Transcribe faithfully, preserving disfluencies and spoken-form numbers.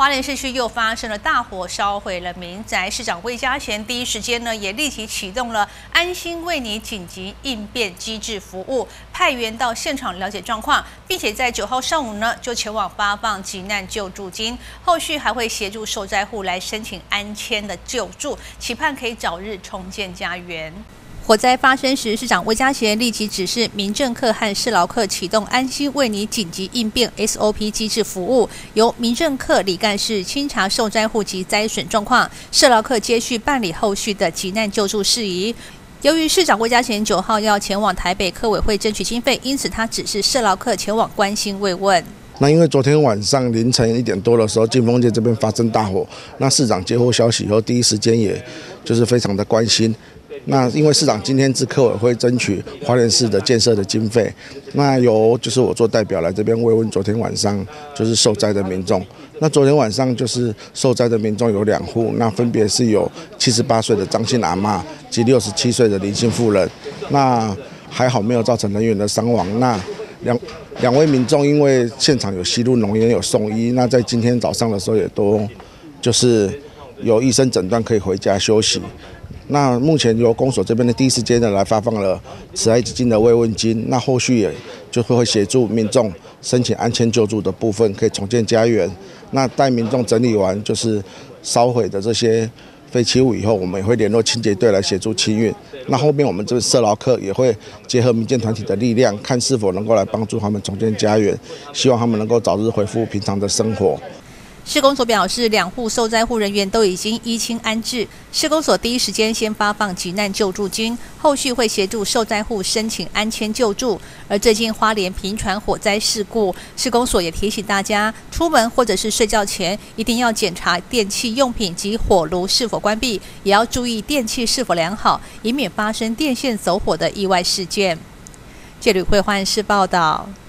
花莲市区又发生了大火，烧毁了民宅。市长魏家贤第一时间呢，也立即启动了安心为你紧急应变机制服务，派员到现场了解状况，并且在九号上午呢，就前往发放急难救助金，后续还会协助受灾户来申请安迁的救助，期盼可以早日重建家园。火灾发生时，市长魏家贤立即指示民政课和社劳课启动安心为你紧急应变 S O P 机制服务，由民政课李干事清查受灾户及灾损状况，社劳课接续办理后续的急难救助事宜。由于市长魏家贤九号要前往台北客委会争取经费，因此他指示社劳课前往关心慰问。 那因为昨天晚上凌晨一点多的时候，劲丰街这边发生大火，那市长接获消息以后，第一时间也就是非常的关心。那因为市长今天至客委会争取花莲市的建设的经费，那由就是我做代表来这边慰问昨天晚上就是受灾的民众。那昨天晚上就是受灾的民众有两户，那分别是有七十八岁的张姓阿嬷及六十七岁的林姓妇人。那还好没有造成人员的伤亡。那两两位民众因为现场有吸入浓烟有送医，那在今天早上的时候也都就是有医生诊断可以回家休息。那目前由公所这边的第一时间的来发放了慈爱基金的慰问金，那后续也就会协助民众申请安迁救助的部分，可以重建家园。那待民众整理完就是烧毁的这些废弃物以后，我们也会联络清洁队来协助清运。那后面我们这个社劳课也会结合民间团体的力量，看是否能够来帮助他们重建家园，希望他们能够早日恢复平常的生活。 市公所表示，两户受灾户人员都已经依亲安置。市公所第一时间先发放急难救助金，后续会协助受灾户申请安迁救助。而最近花莲频传火灾事故，市公所也提醒大家，出门或者是睡觉前一定要检查电器用品及火炉是否关闭，也要注意电器是否良好，以免发生电线走火的意外事件。这里会换市报道。